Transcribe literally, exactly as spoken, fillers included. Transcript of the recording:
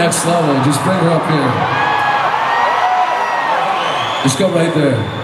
next level. Just bring her up here. Just go right there.